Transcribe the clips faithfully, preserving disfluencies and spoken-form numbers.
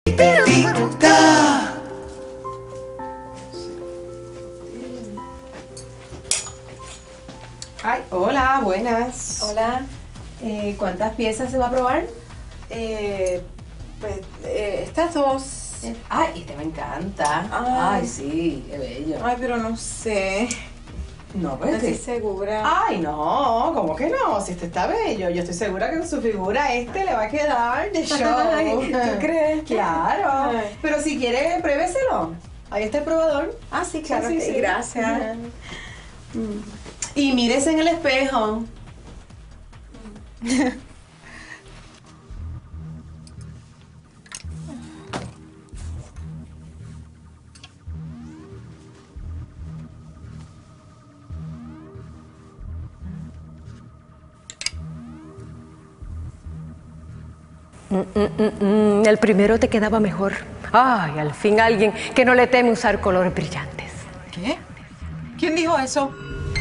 Ay, hola, buenas. Hola. Eh, ¿Cuántas piezas se va a probar? Eh, pues, eh, estas dos. Eh, Ay, este me encanta. Ay. Ay, sí, qué bello. Ay, pero no sé. No, No pues estoy este- segura. Ay, no, ¿cómo que no? Si este está bello, yo estoy segura que con su figura este le va a quedar de show. Ay, ¿tú crees? Claro. Ay. Pero si quiere, pruébeselo. Ahí está el probador. Ah, sí, claro. Sí, sí, sí, sí. Gracias. Ajá. Y mírese en el espejo. Mm, mm, mm, el primero te quedaba mejor. Ay, al fin alguien que no le teme usar colores brillantes. ¿Qué? ¿Quién dijo eso?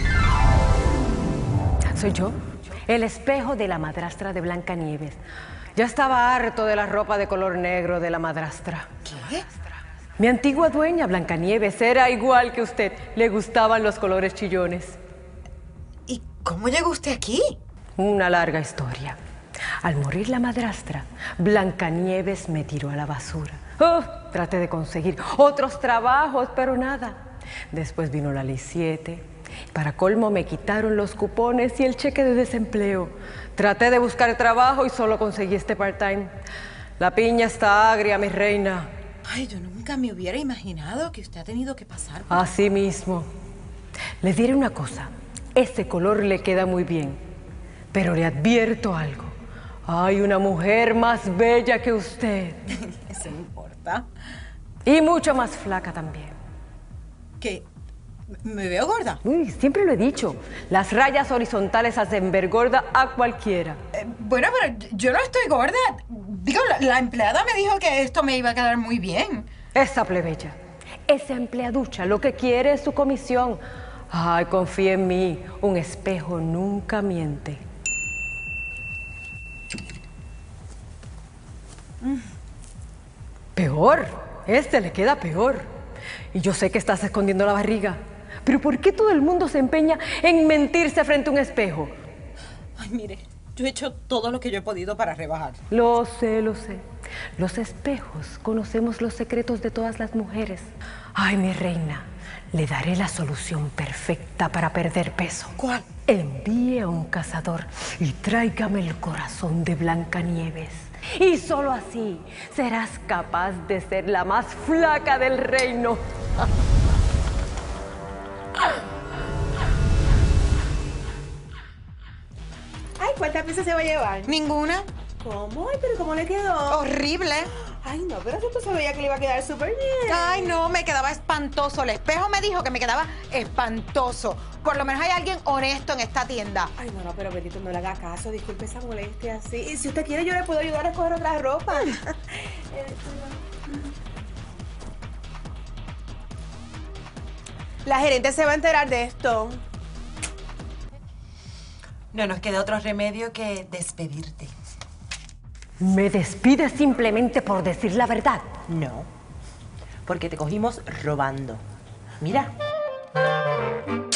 Soy yo, el espejo de la madrastra de Blancanieves. Ya estaba harto de la ropa de color negro de la madrastra. ¿Qué? Mi antigua dueña, Blancanieves, era igual que usted. Le gustaban los colores chillones. ¿Y cómo llegó usted aquí? Una larga historia. Al morir la madrastra, Blancanieves me tiró a la basura. Oh, traté de conseguir otros trabajos, pero nada. Después vino la ley siete. Para colmo me quitaron los cupones y el cheque de desempleo. Traté de buscar trabajo y solo conseguí este part-time. La piña está agria, mi reina. Ay, yo nunca me hubiera imaginado que usted ha tenido que pasar por... Así mismo. Les diré una cosa. Ese color le queda muy bien. Pero le advierto algo. Hay una mujer más bella que usted. Eso no importa. Y mucho más flaca también. ¿Qué? ¿Me veo gorda? Uy, siempre lo he dicho. Las rayas horizontales hacen ver gorda a cualquiera. Eh, bueno, pero yo no estoy gorda. Digo, la, la empleada me dijo que esto me iba a quedar muy bien. Esa plebeya, esa empleaducha, lo que quiere es su comisión. Ay, confía en mí. Un espejo nunca miente. Peor. Este le queda peor. Y yo sé que estás escondiendo la barriga. Pero ¿por qué todo el mundo se empeña en mentirse frente a un espejo? Ay, mire, yo he hecho todo lo que yo he podido para rebajar. Lo sé, lo sé. Los espejos conocemos los secretos de todas las mujeres. Ay, mi reina, le daré la solución perfecta para perder peso. ¿Cuál? Envíe a un cazador y tráigame el corazón de Blancanieves. Y solo así serás capaz de ser la más flaca del reino. Ay, ¿cuántas piezas se va a llevar? ¿Ninguna? ¿Cómo? Ay, pero ¿cómo le quedó? Horrible. Ay, no, pero esto se veía que le iba a quedar súper bien. Ay, no, me quedaba espantoso. El espejo me dijo que me quedaba espantoso. Por lo menos hay alguien honesto en esta tienda. Ay, no, no, pero Betito, no le haga caso. Disculpe esa molestia así. Y si usted quiere, yo le puedo ayudar a escoger otra ropa. La gerente se va a enterar de esto. No nos queda otro remedio que despedirte. ¿Me despides simplemente por decir la verdad? No, porque te cogimos robando. Mira.